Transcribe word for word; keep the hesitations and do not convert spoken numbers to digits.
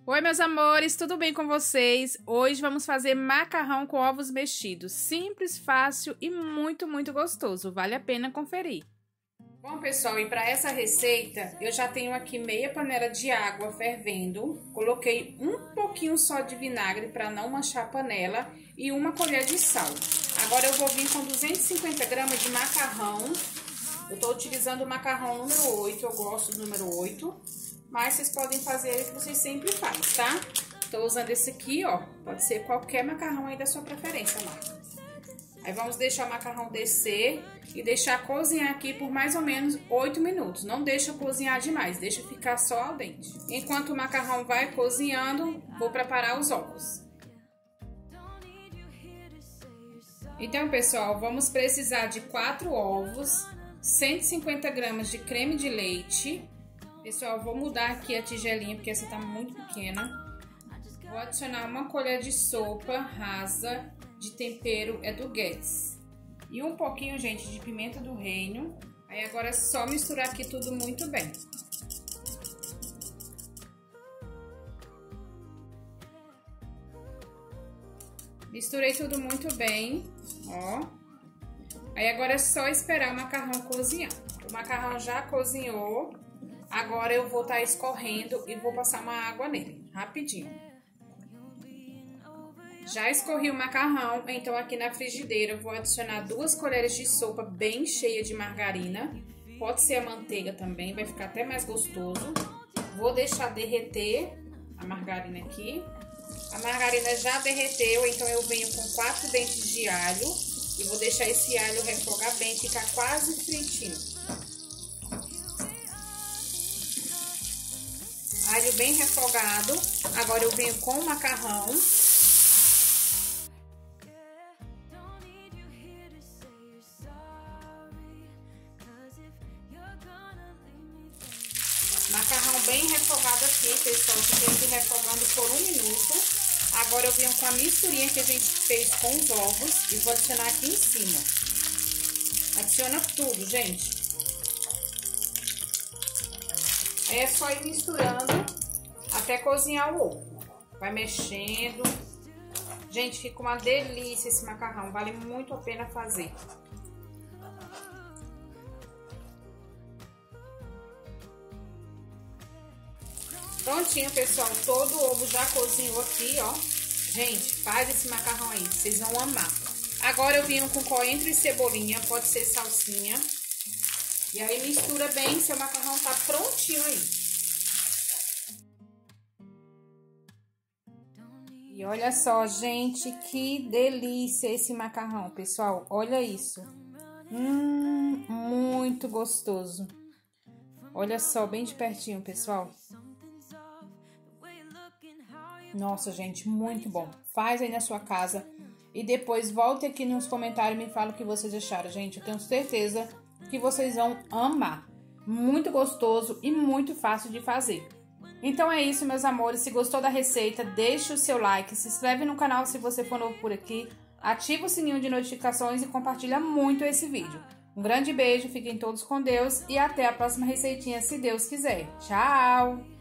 Oi, meus amores, tudo bem com vocês? Hoje vamos fazer macarrão com ovos mexidos. Simples, fácil e muito, muito gostoso. Vale a pena conferir. Bom, pessoal, e para essa receita, eu já tenho aqui meia panela de água fervendo. Coloquei um pouquinho só de vinagre para não manchar a panela e uma colher de sal. Agora eu vou vir com duzentos e cinquenta gramas de macarrão. Eu tô utilizando o macarrão número oito, eu gosto do número oito. Mas vocês podem fazer o que vocês sempre fazem, tá? Tô usando esse aqui, ó. Pode ser qualquer macarrão aí da sua preferência, Marta. Aí vamos deixar o macarrão descer e deixar cozinhar aqui por mais ou menos oito minutos. Não deixa cozinhar demais, deixa ficar só al dente. Enquanto o macarrão vai cozinhando, vou preparar os ovos. Então, pessoal, vamos precisar de quatro ovos, cento e cinquenta gramas de creme de leite. Pessoal, vou mudar aqui a tigelinha, porque essa tá muito pequena. Vou adicionar uma colher de sopa rasa de tempero, é do Guedes. E um pouquinho, gente, de pimenta do reino. Aí agora é só misturar aqui tudo muito bem. Misturei tudo muito bem, ó. Aí agora é só esperar o macarrão cozinhar. O macarrão já cozinhou. Agora eu vou estar escorrendo e vou passar uma água nele, rapidinho. Já escorri o macarrão, então aqui na frigideira eu vou adicionar duas colheres de sopa bem cheia de margarina. Pode ser a manteiga também, vai ficar até mais gostoso. Vou deixar derreter a margarina aqui. A margarina já derreteu, então eu venho com quatro dentes de alho. E vou deixar esse alho refogar bem, ficar quase fritinho. Alho bem refogado. Agora eu venho com o macarrão. Macarrão bem refogado aqui, pessoal. Fiquei aqui refogando por um minuto. Agora eu venho com a misturinha que a gente fez com os ovos e vou adicionar aqui em cima. Adiciona tudo, gente. Aí é só ir misturando até cozinhar o ovo. Vai mexendo. Gente, fica uma delícia esse macarrão. Vale muito a pena fazer. Prontinho, pessoal. Todo o ovo já cozinhou aqui, ó. Gente, faz esse macarrão aí. Vocês vão amar. Agora eu vim com coentro e cebolinha. Pode ser salsinha. E aí mistura bem, seu macarrão tá prontinho aí. E olha só, gente, que delícia esse macarrão, pessoal. Olha isso. Hum, muito gostoso. Olha só, bem de pertinho, pessoal. Nossa, gente, muito bom. Faz aí na sua casa. E depois volte aqui nos comentários e me fala o que vocês acharam, gente. Eu tenho certeza que vocês vão amar. Muito gostoso e muito fácil de fazer. Então é isso, meus amores. Se gostou da receita, deixa o seu like, se inscreve no canal se você for novo por aqui, ativa o sininho de notificações e compartilha muito esse vídeo. Um grande beijo, fiquem todos com Deus e até a próxima receitinha, se Deus quiser. Tchau!